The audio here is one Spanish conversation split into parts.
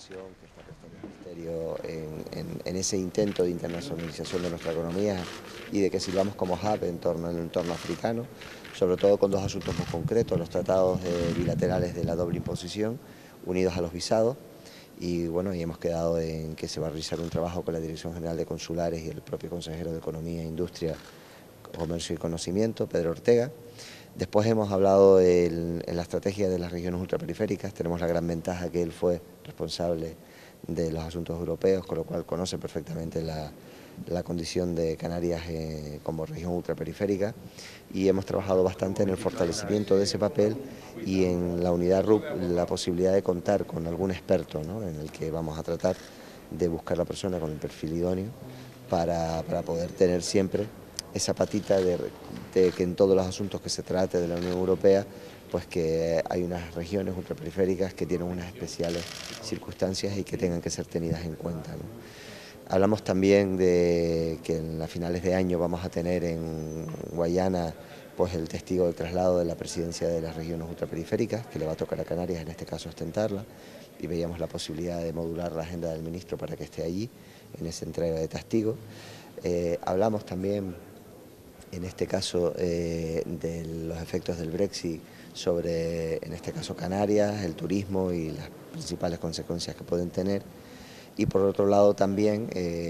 atención que está prestando el Ministerio en ese intento de internacionalización de nuestra economía y de que sirvamos como hub en el entorno africano, sobre todo con dos asuntos muy concretos, los tratados bilaterales de la doble imposición, unidos a los visados, y bueno, y hemos quedado en que se va a realizar un trabajo con la Dirección General de Consulares y el propio consejero de Economía, Industria, Comercio y Conocimiento, Pedro Ortega. Después hemos hablado en la estrategia de las regiones ultraperiféricas. Tenemos la gran ventaja que él fue responsable de los asuntos europeos, con lo cual conoce perfectamente la condición de Canarias como región ultraperiférica, y hemos trabajado bastante en el fortalecimiento de ese papel y en la unidad RUP la posibilidad de contar con algún experto, ¿no?, en el que vamos a tratar de buscar la persona con el perfil idóneo para poder tener siempre esa patita de que en todos los asuntos que se trate de la Unión Europea, pues que hay unas regiones ultraperiféricas que tienen unas especiales circunstancias y que tengan que ser tenidas en cuenta, ¿no? Hablamos también de que en las finales de año vamos a tener en Guayana pues el testigo del traslado de la presidencia de las regiones ultraperiféricas, que le va a tocar a Canarias en este caso ostentarla, y veíamos la posibilidad de modular la agenda del ministro para que esté allí en esa entrega de testigo. Hablamos también en este caso de los efectos del Brexit sobre, en este caso, Canarias, el turismo y las principales consecuencias que pueden tener. Y por otro lado también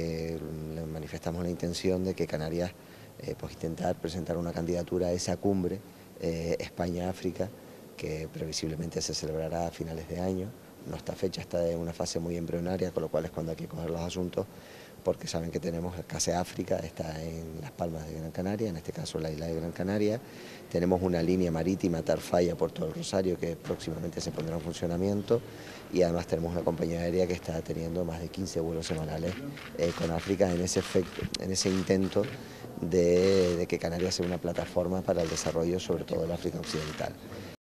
le manifestamos la intención de que Canarias pues intentar presentar una candidatura a esa cumbre España-África, que previsiblemente se celebrará a finales de año. Nuestra fecha está en una fase muy embrionaria, con lo cual es cuando hay que coger los asuntos, porque saben que tenemos casi África, está en Las Palmas de Gran Canaria, en este caso la isla de Gran Canaria. Tenemos una línea marítima Tarfaya-Puerto del Rosario que próximamente se pondrá en funcionamiento, y además tenemos una compañía aérea que está teniendo más de 15 vuelos semanales con África en ese intento de que Canarias sea una plataforma para el desarrollo, sobre todo del África Occidental.